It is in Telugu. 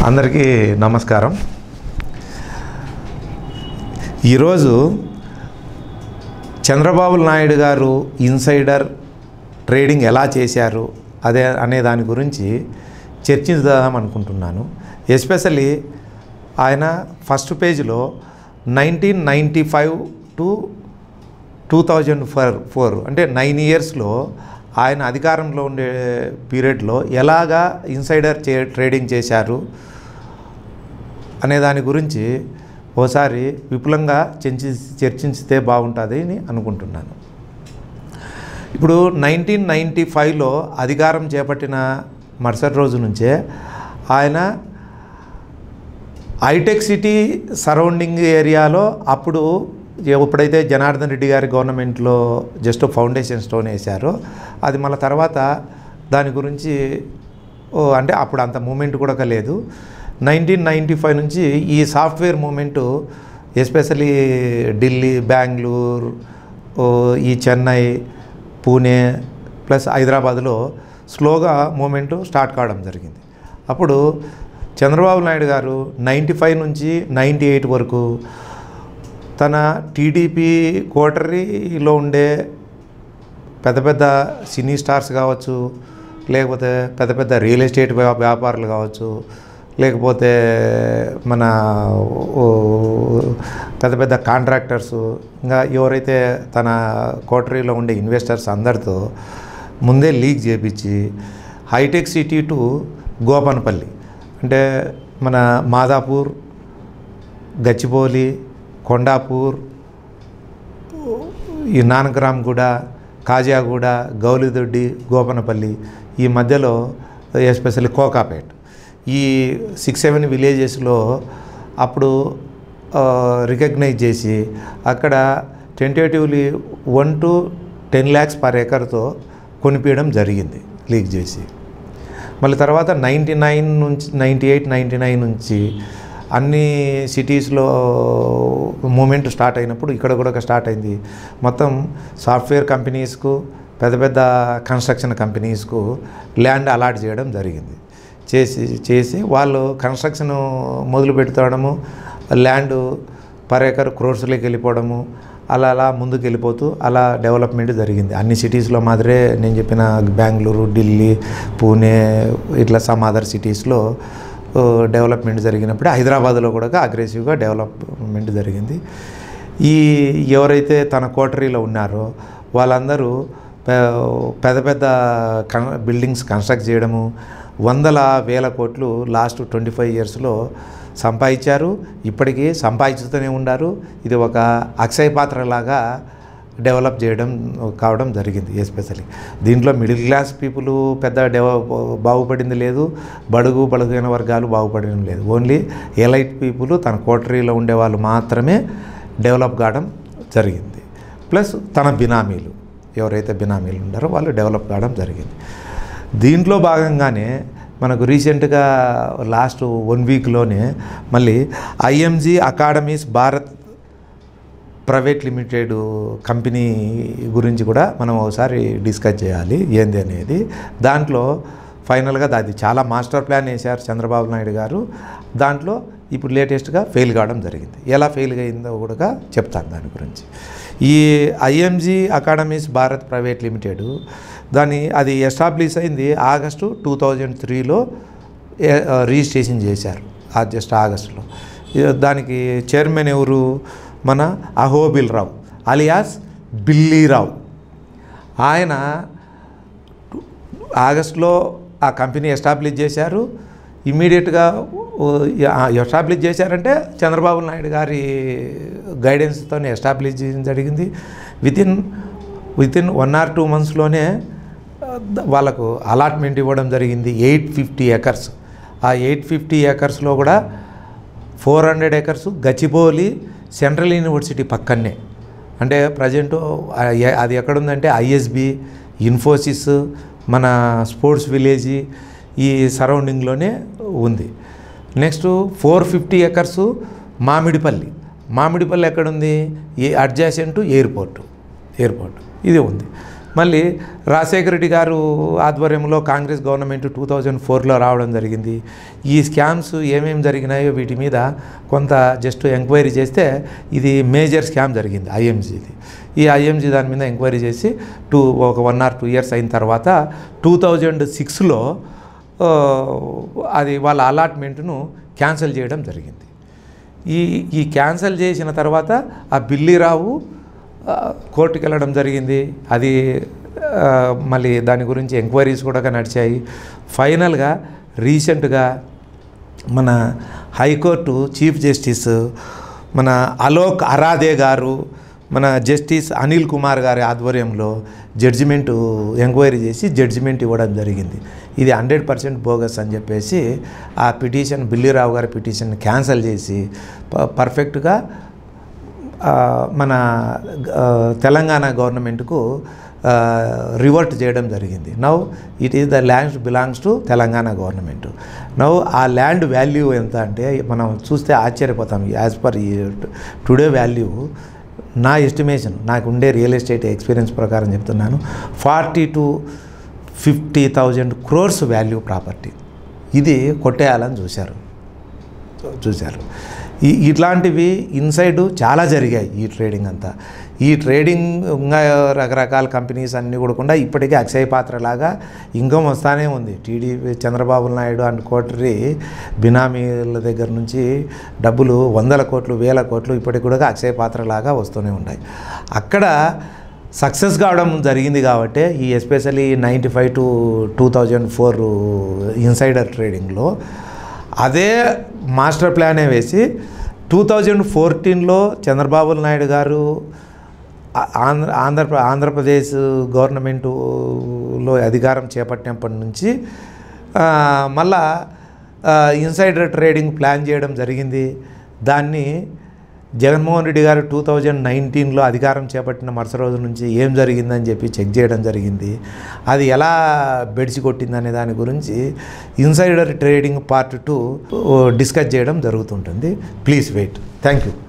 అందరికీ నమస్కారం. ఈరోజు చంద్రబాబు నాయుడు గారు ఇన్సైడర్ ట్రేడింగ్ ఎలా చేశారు అనే దాని గురించి చర్చిద్దాం అనుకుంటున్నాను. ఎస్పెషల్లీ ఆయన ఫస్ట్ పేజ్లో 1995 to 2004 అంటే 9 ఇయర్స్లో ఆయన అధికారంలో ఉండే పీరియడ్లో ఎలాగా ఇన్సైడర్ ట్రేడింగ్ చేశారు అనే దాని గురించి ఓసారి విపులంగా చర్చించితే బాగుంటుంది అని అనుకుంటున్నాను. ఇప్పుడు 1995లో అధికారం చేపట్టిన మరుసటి రోజు నుంచే ఆయన హైటెక్ సిటీ సరౌండింగ్ ఏరియాలో ఎప్పుడైతే జనార్దన్ రెడ్డి గారి గవర్నమెంట్లో జస్ట్ ఫౌండేషన్ స్టోన్ వేశారో అది మళ్ళీ తర్వాత దాని గురించి అంటే అప్పుడు అంత మూమెంట్ కూడా లేదు. 1995 నుంచి ఈ software movement especially Delhi, Bengaluru, ఈ చెన్నై, పూణే ప్లస్ హైదరాబాద్లో స్లోగా మూమెంటు స్టార్ట్ కావడం జరిగింది. అప్పుడు చంద్రబాబు నాయుడు గారు 95 నుంచి 98 వరకు తన టీడీపీ కోటరీలో ఉండే పెద్ద పెద్ద సినీ స్టార్స్ కావచ్చు, లేకపోతే పెద్ద పెద్ద రియల్ ఎస్టేట్ వ్యాపారులు కావచ్చు, లేకపోతే మన పెద్ద పెద్ద కాంట్రాక్టర్సు, ఇంకా ఎవరైతే తన కోటరీలో ఉండే ఇన్వెస్టర్స్ అందరితో ముందే లీక్ చేపించి హైటెక్ సిటీ టు గోపనపల్లి అంటే మన మాదాపూర్, గచ్చిబౌలి, కొండాపూర్, ఈ నానక్రామ్గూడ, కాజాగూడ, గౌలిదొడ్డి, గోపనపల్లి, ఈ మధ్యలో ఎస్పెషల్లీ కోకాపేట్, ఈ 6-7 విలేజెస్లో అప్పుడు రికగ్నైజ్ చేసి అక్కడ టెంటేటివ్లీ 1 to 10 lakhs per acreతో కొనిపించడం జరిగింది లీక్ చేసి. మళ్ళీ తర్వాత 99 నుంచి 98, 99 నుంచి అన్ని సిటీస్లో మూమెంట్ స్టార్ట్ అయినప్పుడు ఇక్కడ కూడా స్టార్ట్ అయింది. మొత్తం సాఫ్ట్వేర్ కంపెనీస్కు, పెద్ద పెద్ద కన్స్ట్రక్షన్ కంపెనీస్కు ల్యాండ్ అలాట్ చేయడం జరిగింది. చేసి వాళ్ళు కన్స్ట్రక్షన్ మొదలు పెడతాడము, ల్యాండ్ పర్ ఏకర్ క్రోర్స్లోకి వెళ్ళిపోవడము, అలా ముందుకు వెళ్ళిపోతూ అలా డెవలప్మెంట్ జరిగింది. అన్ని సిటీస్లో మాదిరే నేను చెప్పిన బెంగళూరు, ఢిల్లీ, పూణే ఇట్లా సమ్ అదర్ సిటీస్లో డెవలప్మెంట్ జరిగినప్పుడు హైదరాబాద్లో కూడా అగ్రెసివ్గా డెవలప్మెంట్ జరిగింది. ఎవరైతే తన కోటరీలో ఉన్నారో వాళ్ళందరూ పెద్ద పెద్ద బిల్డింగ్స్ కన్స్ట్రక్ట్ చేయడము, వందల వేల కోట్లు లాస్ట్ 25 yearsలో సంపాదించారు. ఇప్పటికీ సంపాదించుతూనే ఉన్నారు. ఇది ఒక అక్షయ పాత్రలాగా డెవలప్ కావడం జరిగింది. ఎస్పెషల్లీ దీంట్లో మిడిల్ క్లాస్ పీపుల్ పెద్ద బాగుపడింది లేదు, బడుగైన వర్గాలు బాగుపడడం లేదు. ఓన్లీ ఎలైట్ పీపుల్ తన కోటరీలో ఉండే వాళ్ళు మాత్రమే డెవలప్ కావడం జరిగింది. ప్లస్ తన బినామీలు ఎవరైతే బినామీలు ఉన్నారో వాళ్ళు డెవలప్ కావడం జరిగింది. దీంట్లో భాగంగానే మనకు రీసెంట్గా లాస్ట్ 1 weekలోనే మళ్ళీ IMG academies Bharat private limited company గురించి కూడా మనం ఒకసారి డిస్కస్ చేయాలి ఏంది అనేది. దాంట్లో ఫైనల్గా అది చాలా మాస్టర్ ప్లాన్ వేశారు చంద్రబాబు నాయుడు గారు. దాంట్లో ఇప్పుడు లేటెస్ట్గా ఫెయిల్ కావడం జరిగింది. ఎలా ఫెయిల్ అయిందో కూడా చెప్తాను దాని గురించి. ఈ IMG academies Bharat private limited అది ఎస్టాబ్లిష్ అయింది ఆగస్టు 2003లో రిజిస్ట్రేషన్ చేశారు. జస్ట్ ఆగస్టులో. దానికి చైర్మన్ ఎవరు? మన అహోబిల్ రావు అలియాస్ బిల్లీరావు. ఆయన ఆగస్టులో ఆ కంపెనీ ఎస్టాబ్లిష్ చేశారు. ఇమ్మీడియట్గా ఎస్టాబ్లిష్ చేశారంటే చంద్రబాబు నాయుడు గారి గైడెన్స్తో ఎస్టాబ్లిష్ చేయడం జరిగింది. వితిన్ 1 or 2 monthsలోనే వాళ్ళకు అలాట్మెంట్ ఇవ్వడం జరిగింది. 850 acres. ఆ 850 acresలో కూడా 400 acres గచ్చిబౌలి సెంట్రల్ యూనివర్సిటీ పక్కనే. అంటే ప్రజెంటు అది ఎక్కడుందంటే ఐఎస్బి, ఇన్ఫోసిస్, మన స్పోర్ట్స్ విలేజ్ ఈ సరౌండింగ్లోనే ఉంది. నెక్స్ట్ 450 acres మామిడిపల్లి ఎక్కడుంది? అడ్జాసెంట్ ఎయిర్పోర్ట్ ఇది ఉంది. మళ్ళీ రాజశేఖర రెడ్డి గారు ఆధ్వర్యంలో కాంగ్రెస్ గవర్నమెంట్ 2004లో రావడం జరిగింది. ఈ స్కామ్స్ ఏమేమి జరిగినాయో వీటి మీద కొంత జస్ట్ ఎంక్వైరీ చేస్తే ఇది మేజర్ స్కామ్ జరిగింది ఐఎంజీది. ఈ ఐఎంజీ దాని మీద ఎంక్వైరీ చేసి ఒక 1 or 2 years అయిన తర్వాత 2006లో అది వాళ్ళ అలాట్మెంట్ను క్యాన్సిల్ చేయడం జరిగింది. ఈ క్యాన్సిల్ చేసిన తర్వాత ఆ బిల్లీరావు కోర్టుకు వెళ్ళడం జరిగింది. అది మళ్ళీ దాని గురించి ఎంక్వైరీస్ కూడా నడిచాయి. ఫైనల్గా రీసెంట్గా మన హైకోర్టు చీఫ్ జస్టిస్ మన అలోక్ అరాధే గారు, మన జస్టిస్ అనిల్ కుమార్ గారి ఆధ్వర్యంలో జడ్జిమెంటు ఎంక్వైరీ చేసి జడ్జిమెంట్ ఇవ్వడం జరిగింది. ఇది 100% బోగస్ అని చెప్పేసి ఆ పిటిషన్ బిల్లీరావు గారి పిటిషన్ క్యాన్సిల్ చేసి పర్ఫెక్ట్గా మన తెలంగాణ గవర్నమెంట్కు రివర్ట్ చేయడం జరిగింది. Now it is the land belongs to Telangana government. Now ఆ ల్యాండ్ వాల్యూ ఎంత అంటే మనం చూస్తే ఆశ్చర్యపోతాం. యాజ్ పర్ టుడే వాల్యూ నా ఎస్టిమేషన్, నాకు ఉండే రియల్ ఎస్టేట్ ఎక్స్పీరియన్స్ ప్రకారం చెప్తున్నాను, 40,000 to 50,000 crores వాల్యూ ప్రాపర్టీ. ఇది కొట్టేయాలని చూశారు. ఇట్లాంటివి ఇన్సైడ్ చాలా జరిగాయి. ఈ ట్రేడింగ్ అంతా, ఈ ట్రేడింగ్ ఇంకా రకరకాల కంపెనీస్ అన్నీ కూడా ఇప్పటికీ అక్షయ పాత్ర లాగా ఇన్కమ్ వస్తానే ఉంది. TDP Chandrababu Naidu and coterie బినామీల దగ్గర నుంచి డబ్బులు 100 కోట్లు 1000 కోట్లు ఇప్పటికి కూడా అక్షయ పాత్ర లాగా వస్తూనే ఉన్నాయి. అక్కడ సక్సెస్ కావడం జరిగింది కాబట్టి ఈ ఎస్పెషల్లీ 95 to 2004 ఇన్సైడర్ ట్రేడింగ్లో అదే మాస్టర్ ప్లానే వేసి 2014లో చంద్రబాబు నాయుడు గారు ఆంధ్రప్రదేశ్ గవర్నమెంటులో అధికారం చేపట్టినప్పటి నుంచి మళ్ళా ఇన్సైడర్ ట్రేడింగ్ ప్లాన్ చేయడం జరిగింది. దాన్ని జగన్మోహన్ రెడ్డి గారు 2019లో అధికారం చేపట్టిన మరుసటి రోజు నుంచి ఏం జరిగిందని చెప్పి చెక్ చేయడం జరిగింది. అది ఎలా బెడిసి కొట్టిందనే దాని గురించి ఇన్సైడర్ ట్రేడింగ్ పార్ట్ 2 డిస్కస్ చేయడం జరుగుతుంటుంది. Please wait. Thank you.